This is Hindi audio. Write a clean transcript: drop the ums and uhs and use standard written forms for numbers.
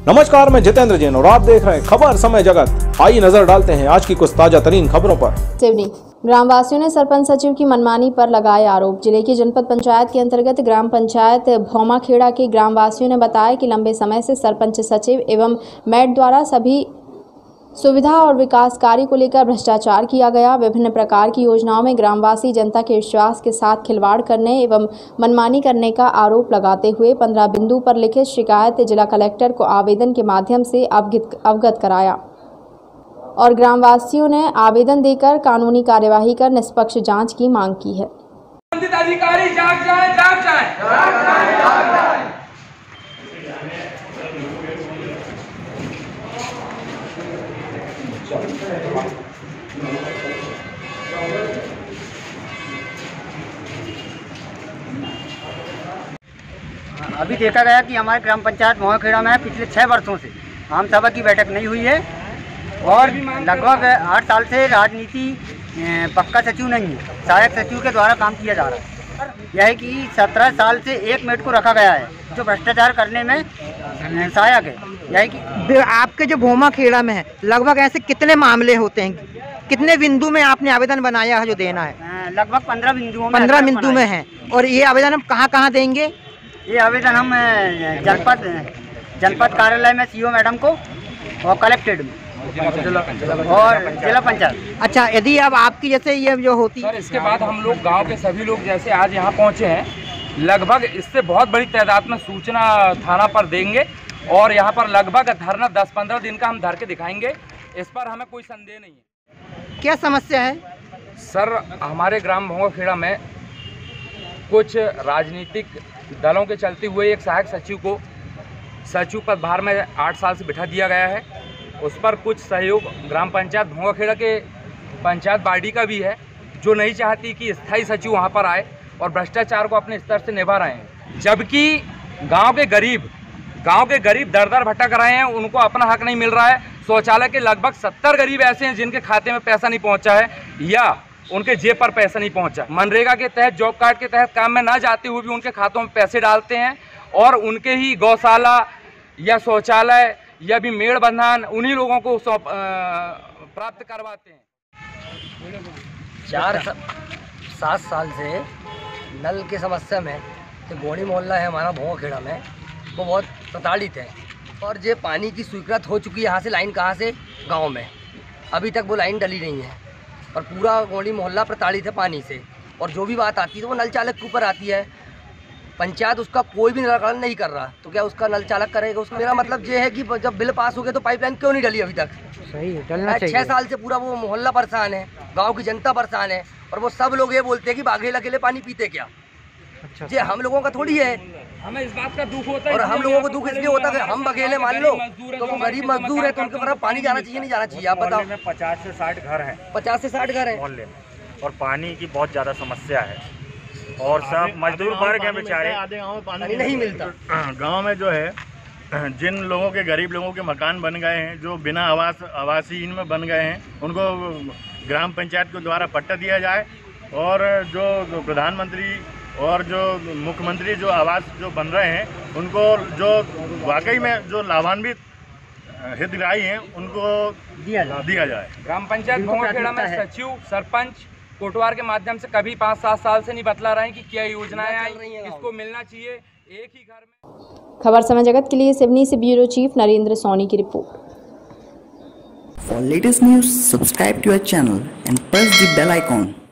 नमस्कार, मैं जितेंद्र जैन और आप देख रहे हैं खबर समय जगत। आइए नजर डालते हैं आज की कुछ ताजा तरीन खबरों पर। सिवनी ग्रामवासियों ने सरपंच सचिव की मनमानी पर लगाए आरोप। जिले की जनपद पंचायत के अंतर्गत ग्राम पंचायत भौमाखेड़ा के ग्रामवासियों ने बताया कि लंबे समय से सरपंच सचिव एवं मैट द्वारा सभी सुविधा और विकास कार्य को लेकर भ्रष्टाचार किया गया। विभिन्न प्रकार की योजनाओं में ग्रामवासी जनता के विश्वास के साथ खिलवाड़ करने एवं मनमानी करने का आरोप लगाते हुए 15 बिंदु पर लिखित शिकायत जिला कलेक्टर को आवेदन के माध्यम से अवगत कराया और ग्रामवासियों ने आवेदन देकर कानूनी कार्यवाही कर निष्पक्ष जांच की मांग की है। अधिकारी जाग जाए, जाग जाए, जाग जाए, जाग जाए। अभी देखा गया कि हमारे ग्राम पंचायत भौमाखेड़ा में पिछले 6 वर्षों से आम सभा की बैठक नहीं हुई है और लगभग 8 साल से राजनीति पक्का सचिव नहीं है, सहायक सचिव के द्वारा काम किया जा रहा है। यह है कि 17 साल से एक मेट को रखा गया है जो भ्रष्टाचार करने में सहायक है। यह है कि आपके जो भौमाखेड़ा में है लगभग ऐसे कितने मामले होते हैं, कितने बिंदु में आपने आवेदन बनाया है जो देना है? लगभग 15 बिंदुओं में। 15 बिंदु में है। और ये आवेदन हम कहाँ देंगे? ये आवेदन हम जनपद कार्यालय में सीओ मैडम को और कलेक्टेड में और जिला पंचायत। अच्छा, यदि अब आपकी जैसे ये जो होती सर, इसके बाद हम लोग गांव के सभी लोग जैसे आज यहाँ पहुँचे हैं, लगभग इससे बहुत बड़ी तादाद में सूचना थाना पर देंगे और यहाँ पर लगभग धरना 10-15 दिन का हम धर के दिखाएंगे। इस पर हमें कोई संदेह नहीं है। क्या समस्या है सर? हमारे ग्राम भौमाखेड़ा में कुछ राजनीतिक दलों के चलते हुए एक सहायक सचिव को सचिव पदभार में 8 साल से बिठा दिया गया है। उस पर कुछ सहयोग ग्राम पंचायत भौमाखेड़ा के पंचायत बॉडी का भी है जो नहीं चाहती कि स्थायी सचिव वहां पर आए और भ्रष्टाचार को अपने स्तर से निभा रहे हैं, जबकि गांव के गरीब दर भटक रहे हैं, उनको अपना हक नहीं मिल रहा है। शौचालय के लगभग 70 गरीब ऐसे हैं जिनके खाते में पैसा नहीं पहुंचा है या उनके जेब पर पैसा नहीं पहुंचा। मनरेगा के तहत, जॉब कार्ड के तहत काम में ना जाते हुए भी उनके खातों में पैसे डालते हैं और उनके ही गौशाला या शौचालय या भी मेड़ बंधान उन्हीं लोगों को प्राप्त करवाते हैं। 4-7 साल से नल की समस्या में जो गोणी मोहल्ला है हमारा भौमाखेड़ा में, वो बहुत प्रताड़ित है और ये पानी की स्वीकृत हो चुकी है। यहाँ से लाइन कहाँ से गांव में अभी तक वो लाइन डली नहीं है और पूरा गोणी मोहल्ला प्रताड़ित है पानी से। और जो भी बात आती है तो वो नल चालक के ऊपर आती है। पंचायत उसका कोई भी निराकरण नहीं कर रहा, तो क्या उसका नल चालक करेगा? उसका मेरा मतलब ये है कि जब बिल पास हो गया तो पाइपलाइन क्यों नहीं डली अभी तक? सही है, डलना चाहिए। 6 साल से पूरा वो मोहल्ला परेशान है, गांव की जनता परेशान है और वो सब लोग ये बोलते हैं कि बाघेला के लिए पानी पीते क्या? अच्छा, ये हम लोगों का थोड़ी है। हमें इस बात का दुख होता है और हम लोगों को दुख इसलिए होता है कि हम बघेले मान लो तो वो गरीब मजदूर है, तो उनके ऊपर पानी जाना चाहिए नहीं जाना चाहिए? आप बताओ। 50 से 60 घर हैं। 50 से 60 घर हैं मोहल्ले में और पानी की बहुत ज़्यादा समस्या है और सब मजदूर वर्ग हैं बेचारे, आधे गाँव में पानी नहीं मिलता। गांव में जो है जिन लोगों के, गरीब लोगों के मकान बन गए हैं, जो बिना आवासीन में बन गए हैं, उनको ग्राम पंचायत के द्वारा पट्टा दिया जाए और जो प्रधानमंत्री और जो मुख्यमंत्री जो आवास जो बन रहे हैं उनको जो वाकई में जो लाभान्वित हितग्राही हैं उनको दिया जाए। ग्राम पंचायत भौमाखेड़ा में सचिव, सरपंच, कोटवार के माध्यम से कभी 5-7 साल से नहीं बतला रहे हैं कि क्या योजनाएं आई, किसको मिलना चाहिए एक ही घर में। खबर समय जगत के लिए सिवनी से ब्यूरो चीफ नरेंद्र सोनी की report. For latest news, subscribe to our channel and press the bell icon.